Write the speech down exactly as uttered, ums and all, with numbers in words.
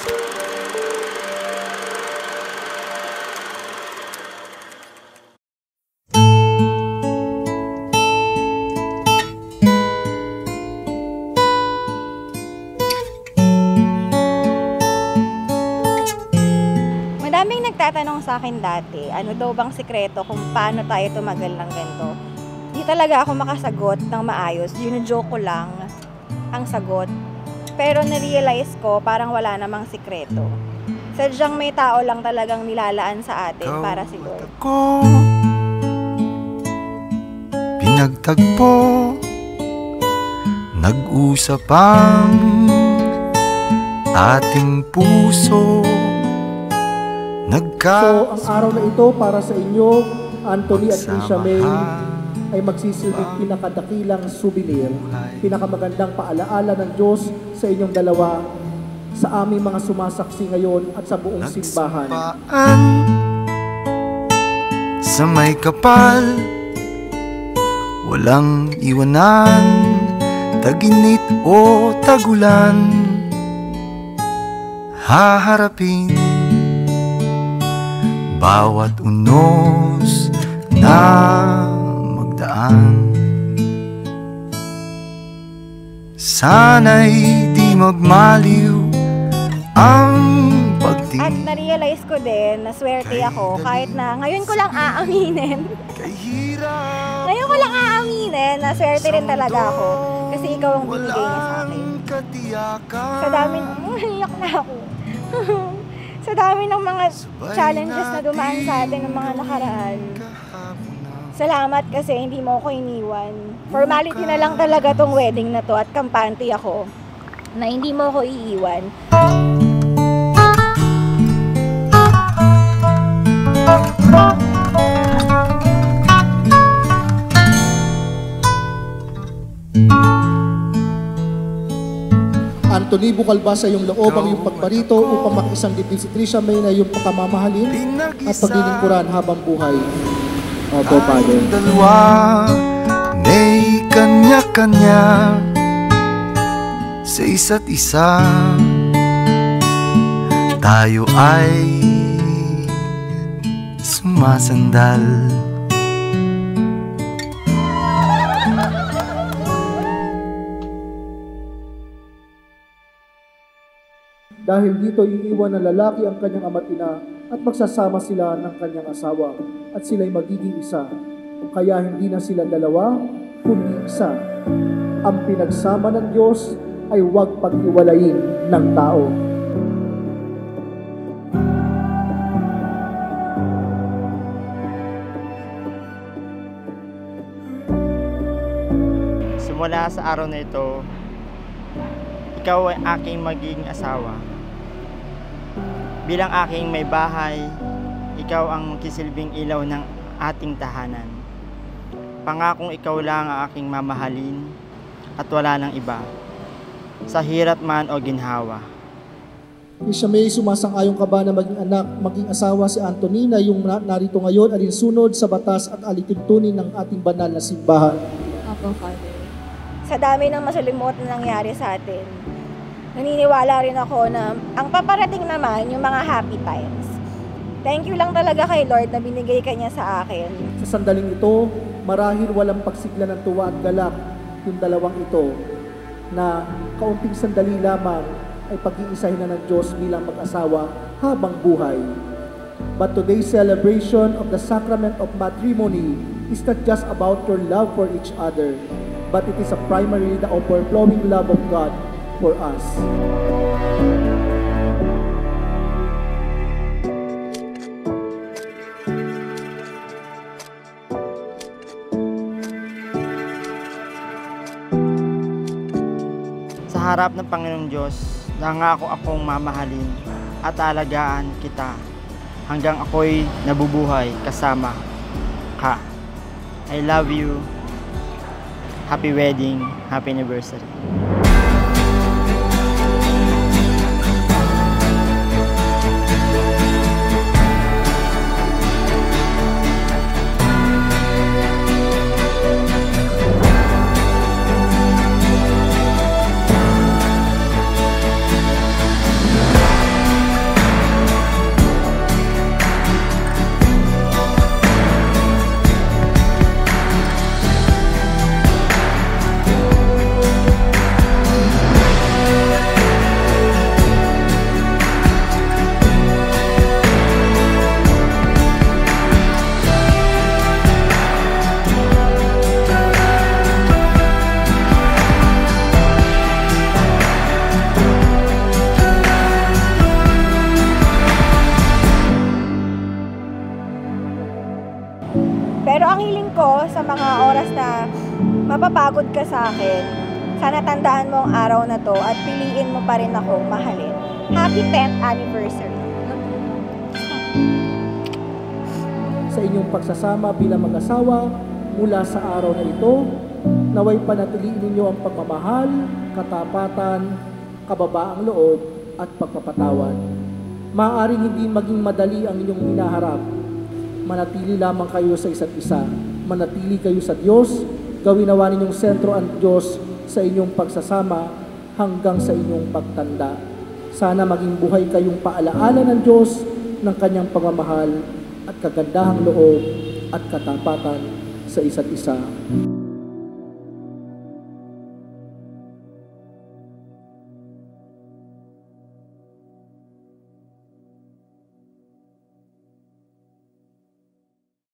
Madaming nagtatanong sa akin dati, ano daw bang sikreto kung paano tayo tumagal ng ganito. Di talaga ako makasagot ng maayos, yun-joke ko lang ang sagot. Pero na-realize ko parang wala namang sikreto. Sadyang may tao lang talagang nilalaan sa atin para si Lord. Ko, pinagtagpo, nag-usap ang ating puso. So, ang araw na ito para sa inyo, Anthony at Crisha May, ay magsisilbing pinakadakilang souvenir, pinakamagandang paalaala ng Diyos sa inyong dalawa, sa aming mga sumasaksi ngayon at sa buong simbahan. Sa may kapal, walang iwanan, taginit o tagulan, haharapin bawat unos na magdaan. Sana'y di magmaliw ang pagtingin. At na-realize ko din na swerte ako kahit na ngayon ko lang aaminin. Ngayon ko lang aaminin na swerte rin talaga ako kasi ikaw ang binigay niya sa akin. Sa dami, umiyak na ako. Sa dami ng mga challenges na dumaan sa atin ng mga nakaraan. Salamat kasi hindi mo ako iniwan. Formality na lang talaga tong wedding na to at kampante ako na hindi mo ako iiwan. Anthony, bukal ba sa iyong loob ang iyong pagparito upang makisang dibdib si Crisha May na iyong pakamamahalin at paglilingkuran habang buhay? Opo, Father. Dalawa, may kanya-kanya sa isa't isa. Tayo ay sumasandal. Dahil dito iiwan ng lalaki ang kanyang ama't ina at magsasama sila ng kanyang asawa at sila'y magiging isa. Kaya hindi na sila dalawa, kundi isa. Ang pinagsama ng Diyos ay huwag pag-iwalayin ng tao. Simula sa araw na ito, ikaw ay aking magiging asawa. Bilang aking may bahay, ikaw ang magsisilbing ilaw ng ating tahanan. Pangakong ikaw lang ang aking mamahalin at wala nang iba, sa hirap man o ginhawa. Crisha May, sumasang-ayon ka ba na maging anak, maging asawa si Anthony na yung narito ngayon alinsunod sa batas at alituntunin ng ating banal na simbahan? Opo, Father. Sa dami ng masalimuot na nangyari sa atin, naniniwala rin ako na ang paparating naman yung mga happy times. Thank you lang talaga kay Lord na binigay ka niya sa akin. Sa sandaling ito, marahil walang pagsigla ng tuwa at galak yung dalawang ito na kaunting sandali lamang ay pag-iisahin na ng Diyos bilang mag-asawa habang buhay. But today's celebration of the sacrament of matrimony is not just about your love for each other, but it is a primarily the overflowing love of God for us. Sa harap ng Panginoong Diyos, nangako akong mamahalin at alagaan kita hanggang ako'y nabubuhay kasama ka. I love you. Happy wedding, happy anniversary. sa mga oras na mapapagod ka sa akin, sana tandaan mo ang araw na to at piliin mo pa rin akong mahalin. Happy tenth anniversary! Sa inyong pagsasama bilang mag-asawa mula sa araw na ito, naway panatiliin ninyo ang pagmamahal, katapatan, kababaang loob at pagpapatawad. Maaaring hindi maging madali ang inyong hinaharap. Manatili lamang kayo sa isa't isa. Manatili kayo sa Diyos. Gawin nawa ninyong sentro ang Diyos sa inyong pagsasama hanggang sa inyong pagtanda. Sana maging buhay kayong paalaala ng Diyos ng kanyang pagmamahal at kagandahang loob at katapatan sa isa't isa.